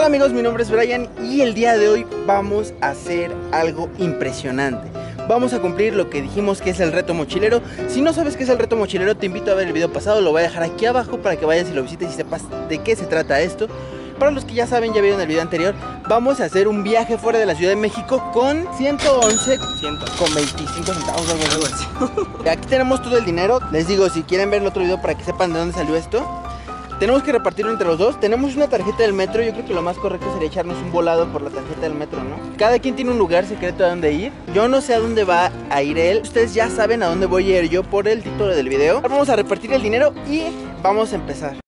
Hola amigos, mi nombre es Brian y el día de hoy vamos a hacer algo impresionante. Vamos a cumplir lo que dijimos que es el reto mochilero. Si no sabes qué es el reto mochilero, te invito a ver el video pasado, lo voy a dejar aquí abajo para que vayas y lo visites y sepas de qué se trata esto. Para los que ya saben, ya vieron el video anterior, vamos a hacer un viaje fuera de la Ciudad de México con 111 con 25 centavos, algo así. Aquí tenemos todo el dinero. Les digo, si quieren ver el otro video para que sepan de dónde salió esto, tenemos que repartirlo entre los dos. Tenemos una tarjeta del metro. Yo creo que lo más correcto sería echarnos un volado por la tarjeta del metro, ¿no? Cada quien tiene un lugar secreto a dónde ir. Yo no sé a dónde va a ir él. Ustedes ya saben a dónde voy a ir yo por el título del video. Ahora vamos a repartir el dinero y vamos a empezar.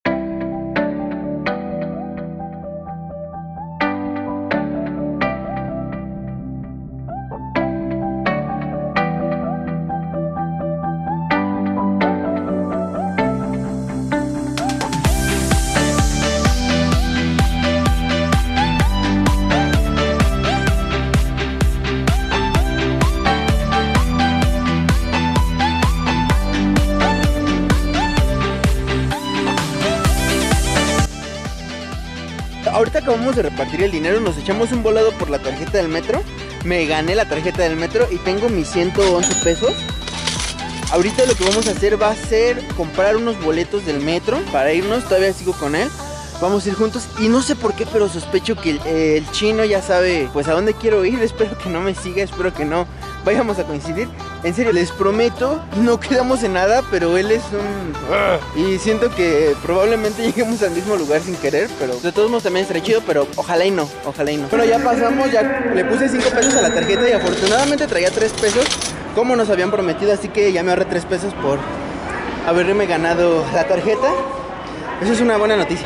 Ahorita acabamos de repartir el dinero, nos echamos un volado por la tarjeta del metro. Me gané la tarjeta del metro y tengo mis 111 pesos. Ahorita lo que vamos a hacer va a ser comprar unos boletos del metro para irnos, todavía sigo con él. Vamos a ir juntos y no sé por qué, pero sospecho que el chino ya sabe pues a dónde quiero ir. Espero que no me siga, espero que no vayamos a coincidir. En serio, les prometo, no quedamos en nada, pero él es un... Y siento que probablemente lleguemos al mismo lugar sin querer, pero de todos modos también estaría chido, pero ojalá y no, ojalá y no. Bueno, ya pasamos, ya le puse 5 pesos a la tarjeta y afortunadamente traía 3 pesos, como nos habían prometido, así que ya me ahorré 3 pesos por haberme ganado la tarjeta. Eso es una buena noticia.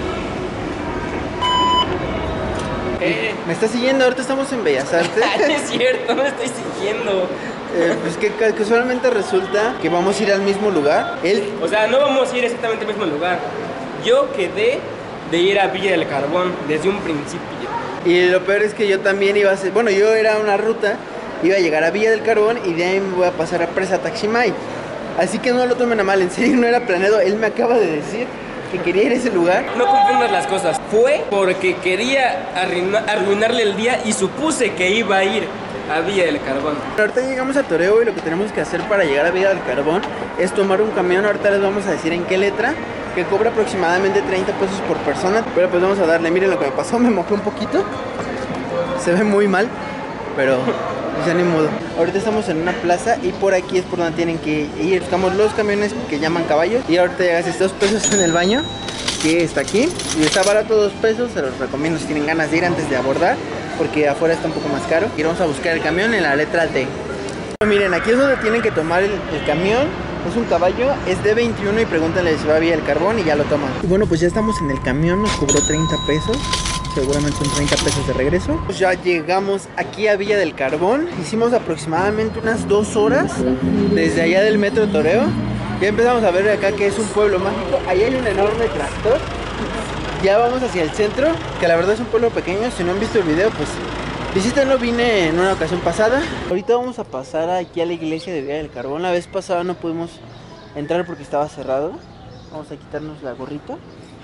Me está siguiendo, ahorita estamos en Bellas Artes. Es cierto, me estoy siguiendo. Pues que casualmente resulta que vamos a ir al mismo lugar. O sea, no vamos a ir exactamente al mismo lugar. Yo quedé de ir a Villa del Carbón desde un principio. Y lo peor es que yo también iba a hacer... Bueno, yo era una ruta, iba a llegar a Villa del Carbón y de ahí me voy a pasar a Presa Taximay. Así que no lo tomen a mal, en serio no era planeado. Él me acaba de decir que quería ir a ese lugar. No confundas las cosas. Fue porque quería arruinarle el día y supuse que iba a ir a Villa del Carbón. Ahorita llegamos a Toreo y lo que tenemos que hacer para llegar a Villa del Carbón es tomar un camión. Ahorita les vamos a decir en qué letra, que cobra aproximadamente 30 pesos por persona. Pero pues vamos a darle, miren lo que me pasó, me mojé un poquito. Se ve muy mal, pero pues ya ni modo. Ahorita estamos en una plaza y por aquí es por donde tienen que ir. Buscamos los camiones que llaman caballos. Y ahorita ya gasté 2 pesos en el baño, que está aquí. Y está barato, 2 pesos, se los recomiendo si tienen ganas de ir antes de abordar, porque afuera está un poco más caro. Y vamos a buscar el camión en la letra D. Miren, aquí es donde tienen que tomar el camión. Es un caballo, es D21 y pregúntenle si va a Villa del Carbón y ya lo toman. Y bueno, pues ya estamos en el camión, nos cobró 30 pesos. Seguramente son 30 pesos de regreso. Pues ya llegamos aquí a Villa del Carbón. Hicimos aproximadamente unas 2 horas desde allá del metro Toreo. Ya empezamos a ver acá que es un pueblo mágico. Ahí hay un enorme tractor. Ya vamos hacia el centro, que la verdad es un pueblo pequeño. Si no han visto el video, pues visítenlo, vine en una ocasión pasada. Ahorita vamos a pasar aquí a la iglesia de Villa del Carbón. La vez pasada no pudimos entrar porque estaba cerrado. Vamos a quitarnos la gorrita.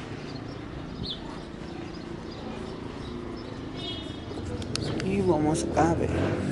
Y vamos a ver.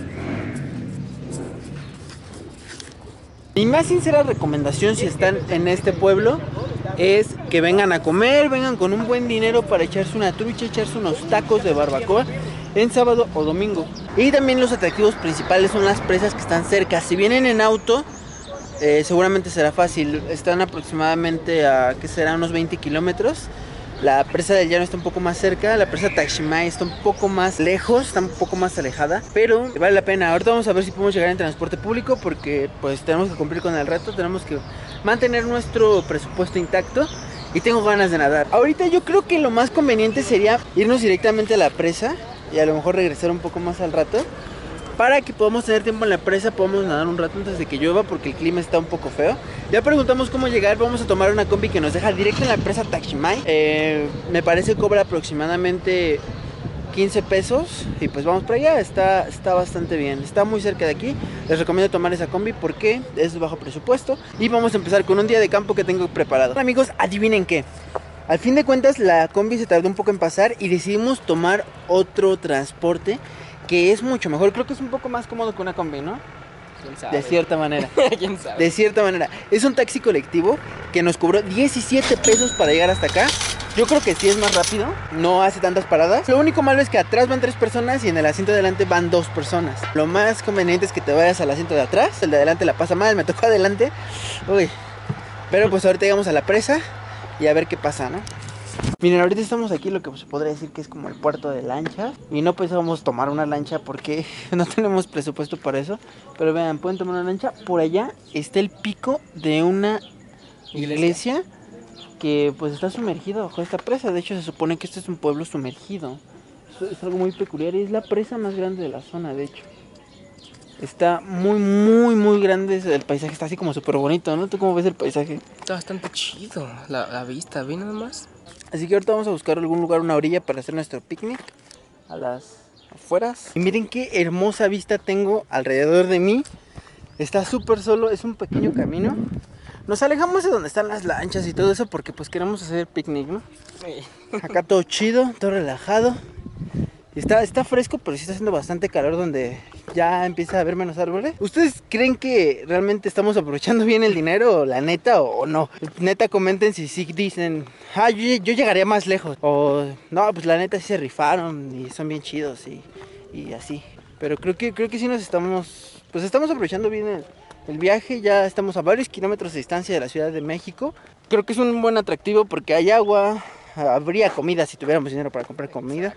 Mi más sincera recomendación si están en este pueblo es que vengan a comer, vengan con un buen dinero para echarse una trucha, echarse unos tacos de barbacoa en sábado o domingo. Y también los atractivos principales son las presas que están cerca. Si vienen en auto, seguramente será fácil. Están aproximadamente a, ¿qué será? Unos 20 kilómetros. La presa del Llano está un poco más cerca, la presa Taximay está un poco más lejos, está un poco más alejada, pero vale la pena. Ahorita vamos a ver si podemos llegar en transporte público porque pues tenemos que cumplir con el reto, tenemos que mantener nuestro presupuesto intacto y tengo ganas de nadar. Ahorita yo creo que lo más conveniente sería irnos directamente a la presa y a lo mejor regresar un poco más al rato, para que podamos tener tiempo en la presa, podamos nadar un rato antes de que llueva porque el clima está un poco feo. Ya preguntamos cómo llegar, vamos a tomar una combi que nos deja directo en la presa Taximay. Me parece que cobra aproximadamente 15 pesos y pues vamos para allá. Está bastante bien, está muy cerca de aquí. Les recomiendo tomar esa combi porque es bajo presupuesto. Y vamos a empezar con un día de campo que tengo preparado. Amigos, adivinen qué. Al fin de cuentas la combi se tardó un poco en pasar y decidimos tomar otro transporte que es mucho mejor. Creo que es un poco más cómodo que una combi, ¿no? ¿Quién sabe? De cierta manera. ¿Quién sabe? De cierta manera. Es un taxi colectivo que nos cobró 17 pesos para llegar hasta acá. Yo creo que sí es más rápido, no hace tantas paradas. Lo único malo es que atrás van 3 personas y en el asiento de adelante van 2 personas. Lo más conveniente es que te vayas al asiento de atrás. El de adelante la pasa mal, me tocó adelante. Uy. Pero pues ahorita llegamos a la presa y a ver qué pasa, ¿no? Miren, ahorita estamos aquí, lo que se podría decir que es como el puerto de lanchas. Y no pensábamos tomar una lancha porque no tenemos presupuesto para eso. Pero vean, pueden tomar una lancha. Por allá está el pico de una iglesia que pues está sumergido bajo esta presa. De hecho se supone que este es un pueblo sumergido. Es algo muy peculiar y es la presa más grande de la zona, de hecho. Está muy grande. El paisaje está así como súper bonito, ¿no? ¿Tú cómo ves el paisaje? Está bastante chido la vista, ¿vi nada más? Así que ahorita vamos a buscar algún lugar, una orilla para hacer nuestro picnic a las afueras. Y miren qué hermosa vista tengo alrededor de mí. Está súper solo, es un pequeño camino. Nos alejamos de donde están las lanchas y todo eso porque pues queremos hacer picnic, ¿no? Sí. Acá todo chido, todo relajado. Está fresco, pero sí está haciendo bastante calor donde ya empieza a haber menos árboles. ¿Ustedes creen que realmente estamos aprovechando bien el dinero, la neta, o no? Neta, comenten si sí dicen, yo llegaría más lejos. O no, pues la neta sí se rifaron y son bien chidos y así. Pero creo que sí nos estamos, pues estamos aprovechando bien el viaje. Ya estamos a varios kilómetros de distancia de la Ciudad de México. Creo que es un buen atractivo porque hay agua, habría comida si tuviéramos dinero para comprar comida.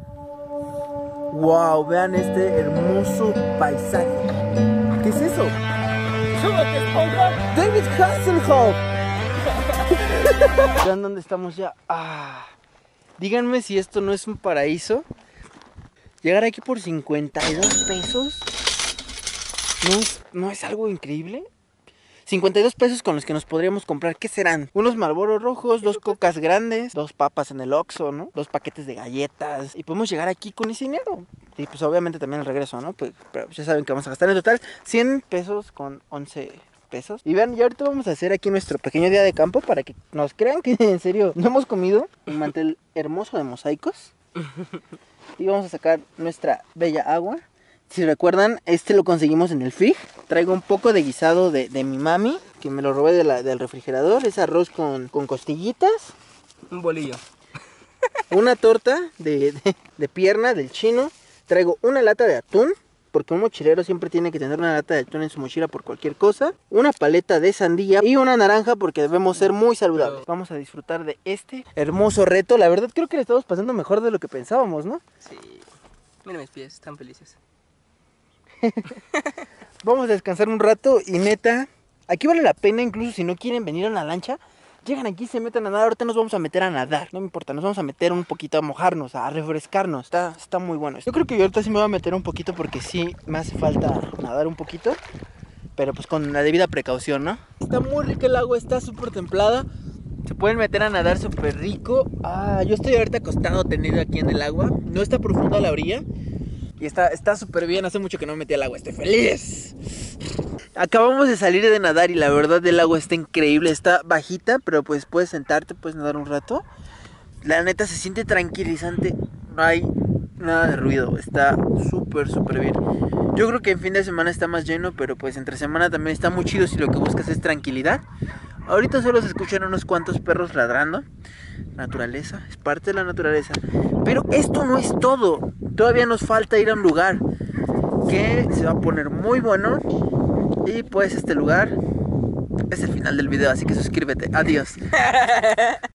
Wow, vean este hermoso paisaje. ¿Qué es eso? David Hasselhoff. Vean dónde estamos ya. Díganme si esto no es un paraíso. Llegar aquí por 52 pesos. ¿No es algo increíble? 52 pesos con los que nos podríamos comprar, ¿qué serán? Unos Marlboro rojos, 2 cocas grandes, 2 papas en el Oxxo, ¿no? 2 paquetes de galletas. Y podemos llegar aquí con ese dinero. Y pues obviamente también el regreso, ¿no? Pero ya saben que vamos a gastar en total 100 pesos con 11 pesos. Y vean, ya ahorita vamos a hacer aquí nuestro pequeño día de campo para que nos crean que en serio no hemos comido. Un mantel hermoso de mosaicos. Y vamos a sacar nuestra bella agua. Si recuerdan, este lo conseguimos en el Fig. Traigo un poco de guisado de mi mami, que me lo robé del refrigerador. Es arroz con costillitas. Un bolillo. Una torta de pierna del chino. Traigo una lata de atún, porque un mochilero siempre tiene que tener una lata de atún en su mochila por cualquier cosa. Una paleta de sandía y una naranja porque debemos ser muy saludables. Vamos a disfrutar de este hermoso reto. La verdad creo que le estamos pasando mejor de lo que pensábamos, ¿no? Sí. Mira mis pies, están felices. Vamos a descansar un rato y neta, aquí vale la pena, incluso si no quieren venir a la lancha, llegan aquí, se meten a nadar. Ahorita nos vamos a meter a nadar, no me importa, nos vamos a meter un poquito a mojarnos, a refrescarnos. Está muy bueno. Yo creo que yo ahorita sí me voy a meter un poquito porque sí me hace falta nadar un poquito, pero pues con la debida precaución, ¿no? Está muy rica el agua, está súper templada. Se pueden meter a nadar súper rico. Yo estoy ahorita acostado, tendido aquí en el agua. No está profunda la orilla. Y está súper bien, hace mucho que no me metí al agua, estoy feliz. Acabamos de salir de nadar y la verdad el agua está increíble, está bajita, pero pues puedes sentarte, puedes nadar un rato. La neta se siente tranquilizante, no hay nada de ruido, está súper bien. Yo creo que en fin de semana está más lleno, pero pues entre semana también está muy chido si lo que buscas es tranquilidad. Ahorita solo se escuchan unos cuantos perros ladrando. Naturaleza, es parte de la naturaleza. Pero esto no es todo. Todavía nos falta ir a un lugar que se va a poner muy bueno. Y pues este lugar es el final del video, así que suscríbete. Adiós.